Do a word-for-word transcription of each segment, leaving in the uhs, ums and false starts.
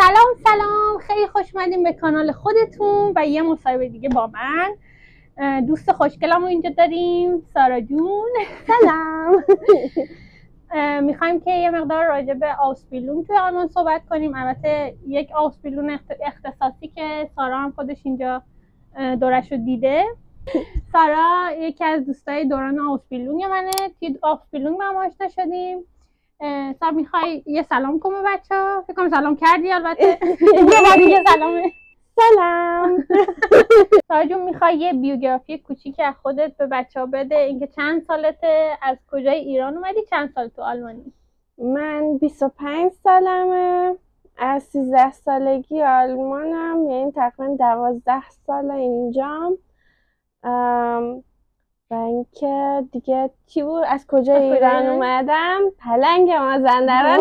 سلام سلام، خیلی خوش اومدیم به کانال خودتون و یه مصاحبه دیگه با من. دوست خوشگلمو اینجا داریم، سارا جون. سلام. میخوایم که یه مقدار راجع به آوسبیلونگ توی آلمان صحبت کنیم. البته یک آوسبیلون اختصاصی که سارا هم خودش اینجا دورش رو دیده. سارا یکی از دوستای دوران آوسبیلونگ منه. توی آوسبیلونگ ما هم آشنا شدیم. سارا میخوای یه سلام کن به بچه ها؟ فکر کنم سلام کردی. البته یه بار دیگه سلامه. سلام. سارا جون میخوای یه بیوگرافی کوچیک از خودت به بچه ها بده؟ اینکه چند سالته، از کجای ایران اومدی، چند سال تو آلمانی؟ من بیست و پنج سالمه، از سیزده سالگی آلمانم، یعنی تقریبا دوازده سال اینجام. و اینکه دیگه چی بود، از کجای از ایران کجا؟ اومدم پلنگ مازندران.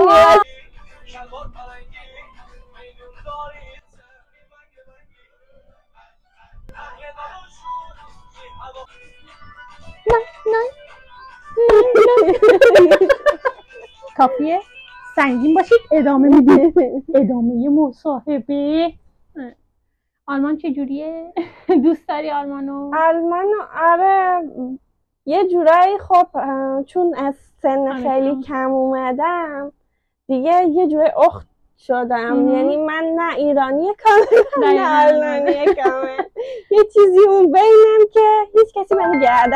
کافیه سنگین باشید، ادامه میدید. ادامه مصاحبه. آلمان چجوریه؟ دوست داری آلمانو؟ آلمانو آره یه جورایی. خب چون از سن خیلی کم اومدم دیگه یه جورایی اخت شدم. یعنی من نه ایرانی کامل نه آلمانی کامل. یه چیزی اون بینم که هیچ کسی منو گردن.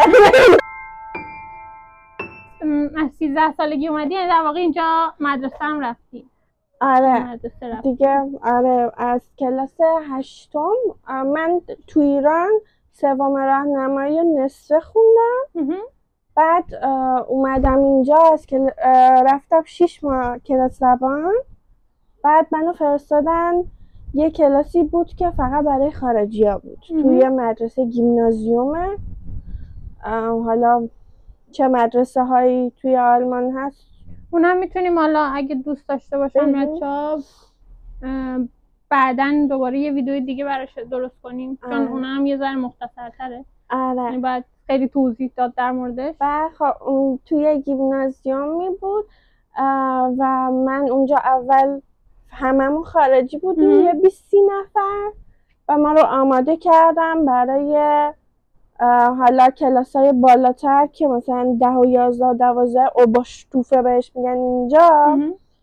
از سیزده سالگی اومدی، یعنی در واقع اینجا مدرسه هم رفتی؟ آره مدرسه رفتی. دیگه آره از کلاس هشتم من تو ایران سوم راهنمایی نصفه خوندم. بعد اومدم اینجا از کل... رفتم شیش ماه کلاس زبان. بعد منو فرستادن یه کلاسی بود که فقط برای خارجی ها بود. توی مدرسه گیمنازیومه. حالا چه مدرسه هایی توی آلمان هست اونم میتونیم حالا اگه دوست داشته باشم بچه‌ها بعدن دوباره یه ویدیو دیگه براش درست کنیم. آه. چون اونم یه ذره مختصرتره. آره. یعنی باید خیلی توضیح داد در موردش. و خب توی گیمنازیومی بود و من اونجا اول هممون خارجی بودیم، یه بیست نفر، و ما رو آماده کردم برای حالا کلاسای بالاتر که مثلا ده و یازده و دوازده اوباشتوفه بهش میگن اینجا.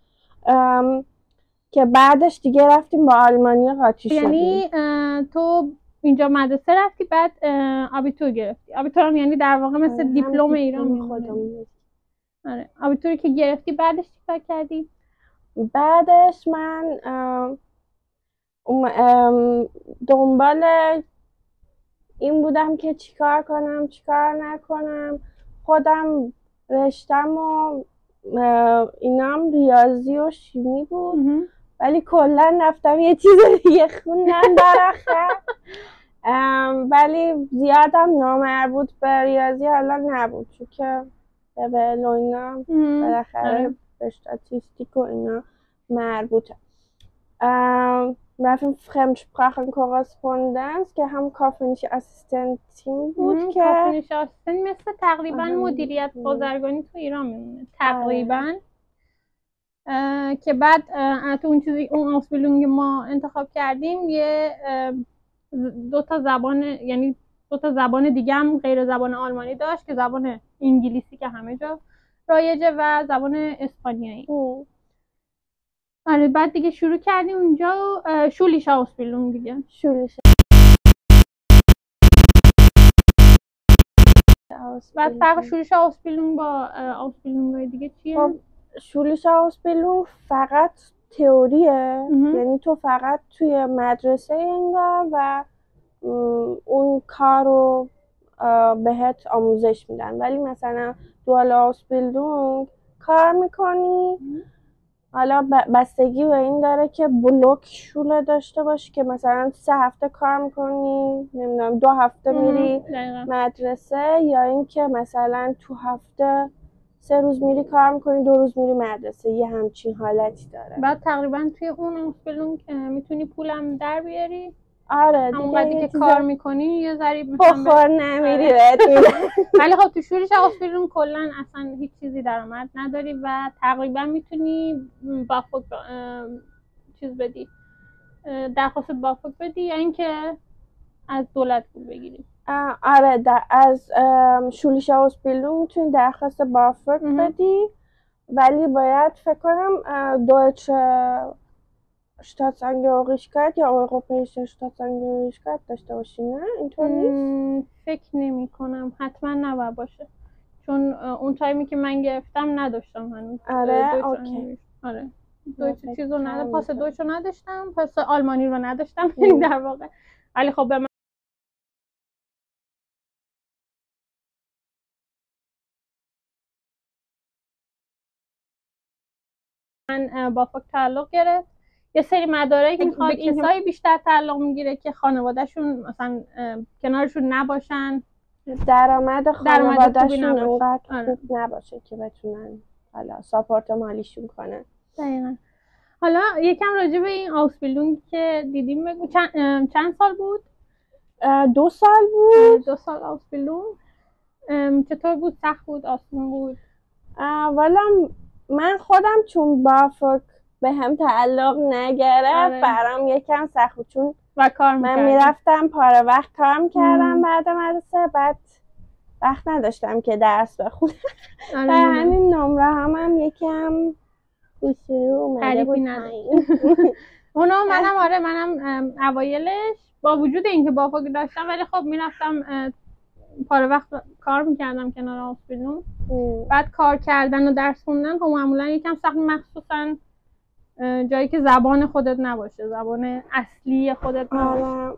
که بعدش دیگه رفتیم با آلمانی قاطی شدیم. یعنی تو اینجا مدرسه رفتی بعد آبیتور گرفتی. آبیتور هم یعنی در واقع مثل دیپلم ایران میمونه. آره. آبیتوری که گرفتی بعدش چیکار کردی؟ بعدش من دنبال این بودم که چیکار کنم چیکار نکنم. خودم رشتم و اینام ریاضی و شیمی بود. ولی کلا رفتم یه چیز دیگه خوندم در آخر. ولی زیادم نامربوط به ریاضی حالا نبود، چون که به اینا بالاخره به استاتیستیک و اینا مربوطه. رفتیم Fremdsprachen Korrespondenz که هم کافنیش اسیستنتیم بود. که کافنیش اسیستنت مثل تقریبا مدیریت بازرگانی تو ایران میمونه تقریبا. که بعد تو اون چیزی اون آوسبیلونگ ما انتخاب کردیم یه دو تا زبان، یعنی دو تا زبان دیگه هم غیر زبان آلمانی داشت که زبان انگلیسی که همه جا رایجه و زبان اسپانیایی. آره بعد دیگه شروع کردیم اونجا شولیش آوسبیلونگ دیگه. شولیش بعد فرق شولیش آوسبیلونگ با آوسبیلونگ‌های دیگه چیه؟ خب شولیش آوسبیلونگ فقط تئوریه. یعنی تو فقط توی مدرسه انگار و اون کار رو بهت آموزش میدن. ولی مثلا دوال آوسبیلونگ کار میکنی. حالا بستگی به این داره که بلوک شوله داشته باشی که مثلا سه هفته کار میکنی، نمیدونم دو هفته میری مدرسه، یا اینکه مثلا تو هفته سه روز میری کار میکنی دو روز میری مدرسه. یه همچین حالتی داره. بعد تقریبا توی اون آوسبیلونگ میتونی پولم در بیاری. آره دیگه همون بعدی که کار میکنی یه ذری بخور نمیری بهت. ولی خب تو شولیش آوسبیلونگ کلا اصلا هیچ چیزی درآمد نداری و تقریبا میتونی با خود چیز بدی، درخواست بافک بدی یا اینکه از دولت پول بگیری؟ آره در از شولیشه اوسبیلدونگ میتونی درخواست بافک بدی، ولی باید فکر کنم دویچه Staatsangehörigkeit یا اروپاییشه Staatsangehörigkeit داشته باشی، نه اینطور نیست؟ فکر نمی کنم، حتما نباید باشه، چون اون تایمی که من گرفتم نداشتم هنوز. آره اوکی. آره دویچه چیزو نداشتم، پاس دویچه نداشتم، پاس آلمانی رو نداشتم در واقع، ولی خب به من من بافک تعلق گرفت. یه سری مدارک میخواد کسایی بیشتر تعلق میگیره که خانوادهشون مثلا کنارشون نباشن، درآمد خانوادهشون اونقدر خوب نباشه که بتونن حالا ساپورت مالیشون کنن. دقیقاً. حالا یکم راجع به این اوسبیلدونگ که دیدیم بگو، چند, چند سال بود؟ دو سال بود. دو سال اوسبیلدونگ. چطور بود؟ سخت بود؟ آسون بود؟ والا من خودم چون بافک به هم تعلق نگرفت برام یکم سخت بود، چون و کار من میرفتم پاره وقت کار میکردم بعد مدرسه، بعد وقت نداشتم که درس بخونم. و همین نمره هم هم یکم گوشی اومده بود پایین. اونا منم آره منم اوایلش با وجود اینکه بافک داشتم ولی خب میرفتم پاره وقت کار میکردم کنار اوسبیلدونگ. بعد کار کردن و درس خوندن خب معمولا یکم سخت، مخصوصا جایی که زبان خودت نباشه، زبان اصلی خودت نباشه.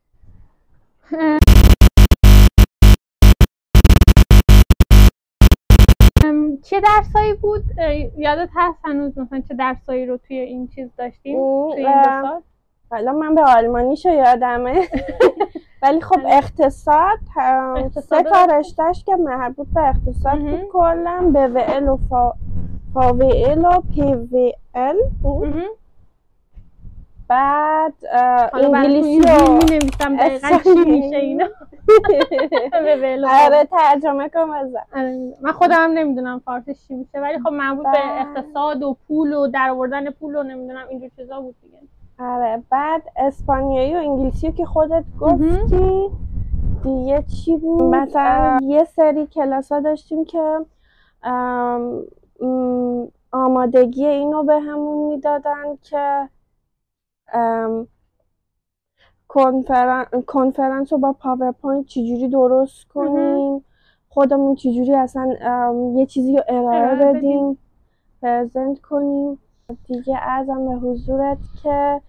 چه درسایی بود؟ یادت هست هنوز مثلا چه درسایی رو توی این چیز داشتیم توی این دو سال؟ حالا من به آلمانیشو یادمه ولی خب اقتصاد سه تا رشتهش که مربوط به اقتصاد بود کلا، به وی ال و فاویل و پی وی ال بود. بعد انگلیسی رو می نویسم دقیقا چی میشه اینا. آره ترجمه کن بزن. من خودم نمیدونم فارسیش چی میشه، ولی خب مربوط به اقتصاد و پول و در آوردن پول و نمیدونم اینجور چیزا بود دیگه. آره بعد اسپانیایی و انگلیسی که خودت گفتی دیگه چی بود؟ مثلا یه سری کلاسا داشتیم که آمادگی اینو به همون میدادن که کنفرانس کنفرانس رو با پاورپوینت چجوری درست کنیم، خودمون چجوری اصلا یه چیزی رو ارائه بدیم، پرزنت کنیم. دیگه عرضم به حضورت که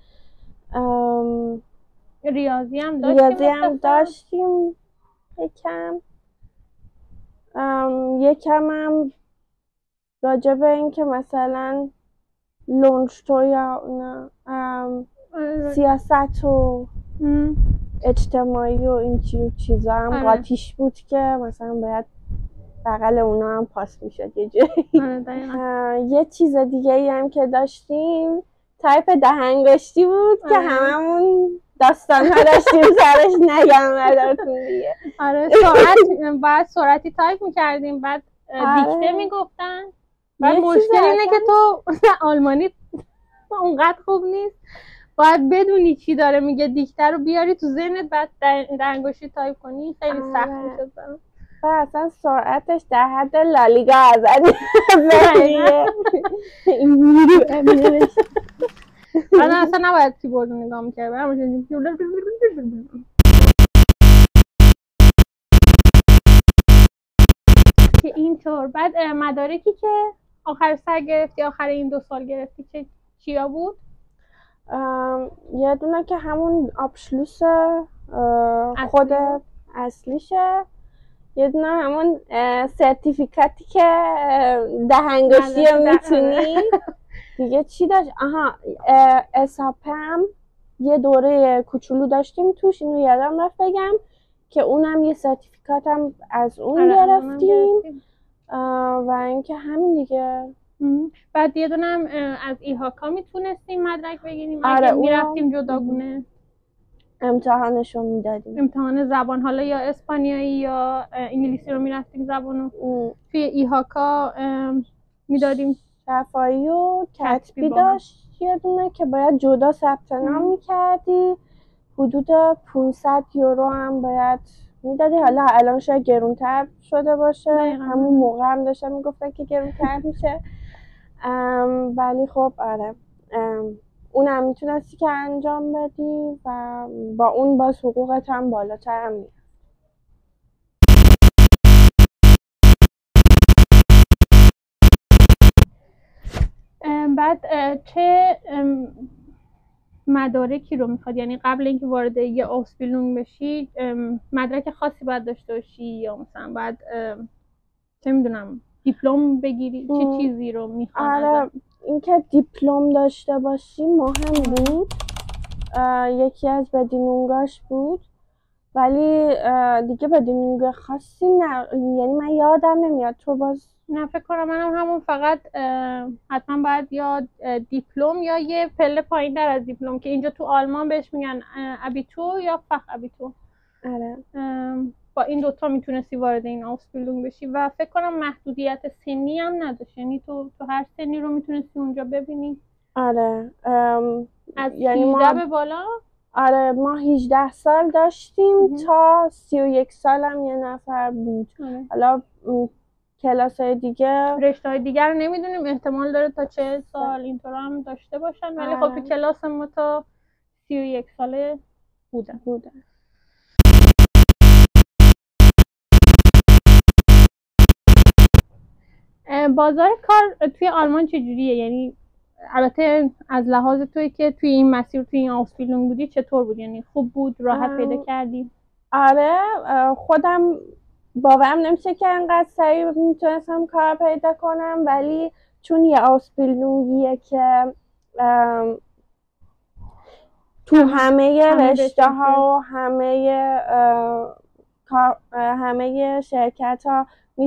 ریاضی هم داشتیم ریاضی هم داشتیم یکم یکم هم راجع به این که مثلا لونشتو یا نه سیاست و اجتماعی و این چیزا هم قاطیش بود که مثلا باید بغل اونا هم پاس میشد یه جایی. یه چیز دیگه ای هم که داشتیم تایپ دهنگشتی بود که هممون داستان ها داشتیم سرش، نگم ندارتون دیگه. آره سرعت بعد سرعتی تایپ میکردیم، بعد دیکته میگفتن، بعد مشکل اینه که تو آلمانی اونقدر خوب نیست، باید بدونی چی داره میگه، دیکته رو بیاری تو ذهنت بعد دهنگشتی تایپ کنی، خیلی سخت میشد برام. و اصلا سرعتش در حد لالیگا ازدی من اصلا نباید کیبورد رو نگاه میکردم که اینطور. بعد مدارکی که آخر سر گرفتی، آخر این دو سال گرفتی، چه چیا بود؟ یه دونه که همون آبشلوس خود اصلیشه، یه دونه همون سرتیفیکاتی که دهنگشتی رو میتونی. دیگه چی داشت؟ آها اساپم یه دوره کوچولو داشتیم توش، اینو یادم رفت بگم که اونم یه سرتیفیکات هم از اون گرفتیم. و اینکه همین دیگه. بعد یه دونه هم از ایهاکا میتونستیم مدرک بگیریم اگه میرفتیم جداگونه امتحانشو میدادیم، امتحان زبان، حالا یا اسپانیایی یا انگلیسی رو میرفتیم زبانو توی ایهاکا میدادیم. شفایی و کتبی داشت داشت یه دونه که باید جدا ثبت نام میکردی، حدود پانصد یورو هم باید میدادی. حالا الان شاید گرونتر شده باشه، همون موقع هم داشتن میگفتن که گرونتر میشه، ولی خب آره اونم میتونستی که انجام بدی و با اون باز حقوقت هم بالاتر هم میاد. بعد چه مدارکی رو میخواد؟ یعنی قبل اینکه وارد یه آوسبیلونگ بشی مدرک خاصی باید داشته باشی یا مثلا باید چه میدونم دیپلم بگیری؟ چه چیزی رو میخواد؟ آره اینکه دیپلم داشته باشی مهم بود، یکی از بدینونگاش بود، ولی دیگه بدینونگ خاصی نه، یعنی من یادم نمیاد. تو باز نه فکر کنم منم همون فقط حتما باید یا دیپلم یا یه پله پایین در از دیپلم که اینجا تو آلمان بهش میگن ابیتو یا فخ ابیتو. آره با این دوتا میتونستی وارد این آوسبیلونگ بشی و فکر کنم محدودیت سنی هم نداشت، یعنی تو تو هر سنی رو میتونستی اونجا ببینی. آره از یعنی ما به بالا. آره ما هجده سال داشتیم اه. تا سی و یک سال هم یه نفر بود. آره. حالا کلاس های دیگه رشته های دیگر رو نمیدونیم، احتمال داره تا چهل سال اینطور هم داشته باشن، ولی خب تو کلاس ما تا سی و یک ساله بودن بودن بازار کار توی آلمان چجوریه؟ یعنی البته از لحاظ توی که توی این مسیر توی این آوسبیلونگ بودی چطور بود؟ یعنی خوب بود؟ راحت پیدا کردی؟ آره خودم باورم نمیشه که انقدر سریع میتونستم کار پیدا کنم، ولی چون یه آوسبیلونگیه که تو همه رشته ها و همه همه شرکت ها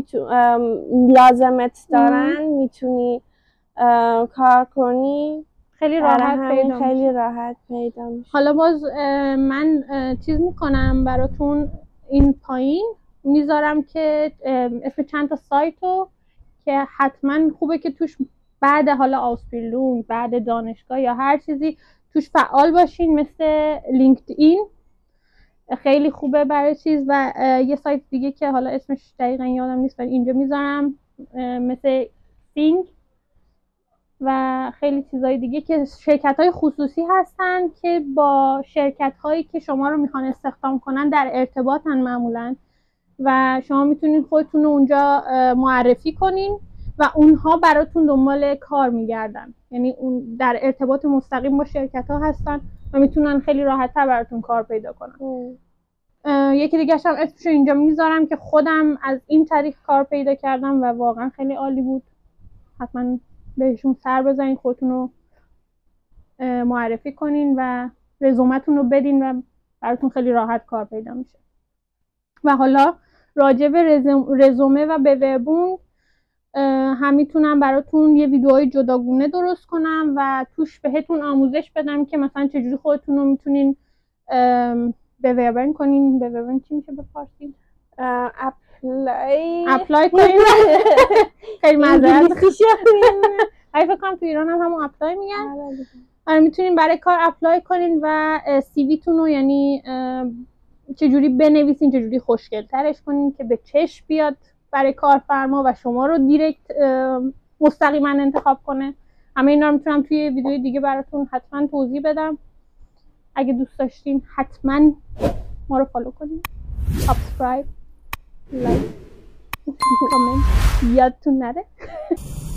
لازمت دارن میتونی کار کنی، خیلی راحت پیدا خیلی راحت پیدا میشه. حالا باز من چیز میکنم براتون، این پایین میذارم که اسم چند تا سایتو که حتما خوبه که توش بعد حالا آوسبیلونگ بعد دانشگاه یا هر چیزی توش فعال باشین، مثل لینکدین خیلی خوبه برای چیز، و یه سایت دیگه که حالا اسمش دقیقا یادم نیست ولی اینجا میذارم مثل سینگ و خیلی چیزای دیگه که شرکت‌های خصوصی هستن که با شرکت‌هایی که شما رو میخوان استخدام کنن در ارتباطن معمولاً و شما میتونین خودتون رو اونجا معرفی کنین و اونها براتون دنبال کار میگردن، یعنی اون در ارتباط مستقیم با شرکت‌ها هستن و میتونن خیلی راحت‌تر براتون کار پیدا کنن. یکی دیگه هم اسمشو اینجا میذارم که خودم از این طریق کار پیدا کردم و واقعا خیلی عالی بود، حتما بهشون سر بزنین، خودتون رو معرفی کنین و رزومتون رو بدین و براتون خیلی راحت کار پیدا میشه. و حالا راجع به رزومه و به وبونگ هم میتونم براتون یه ویدیوهای جداگونه درست کنم و توش بهتون آموزش بدم که مثلا چجوری خودتون رو میتونین به وبن کنین. به وبن چی میشه به فارسی؟ اپلای اپلای کنین. خیلی معذرت اگه فکر کنم تو ایران هم همون اپلای میگن. آره میتونین برای کار اپلای کنین و سی وی تون رو یعنی چجوری بنویسین، چجوری خوشگل ترش کنین که به چشم بیاد برای کارفرما و شما رو دایرکت مستقیما انتخاب کنه. همه اینا رو میتونم توی ویدیوی دیگه براتون حتما توضیح بدم. اگه دوست داشتین حتما ما رو فالو کنین، سابسکرایب، لایک، کامنت یادتون نره.